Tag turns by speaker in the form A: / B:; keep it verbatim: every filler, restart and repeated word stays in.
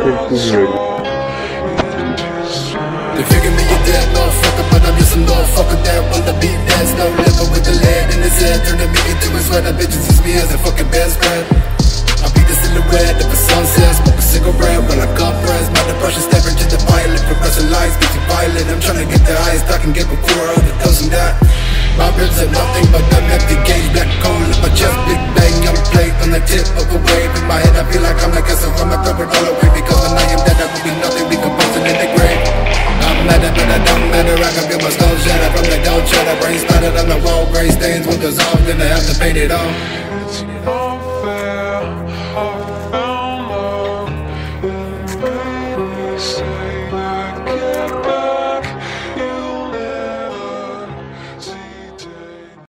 A: They figure me a dead motherfucker, but I'm just a motherfucker that wanna be dead. No living with the lead in his head, turning me into a sweat. That bitches use me as a fucking best friend. I'll be the silhouette of a sunset, smoke a cigarette while I compress. My depression staring to the pilot, progressing lights, getting violent. I'm trying to get the highest I can get before other doesn't die. My ribs are nothing but an empty gauge, black coal in my chest, big bang, young plate on the tip of a wave. In my head I feel like I'm like a from my throat all away. Because when I am dead I will be nothing, decomposing in the grave. I'm mad but I don't matter, I can feel my skull shatter from the dough cheddar. Brain splattered on the wall, gray stains, what goes on, gonna have to paint it on.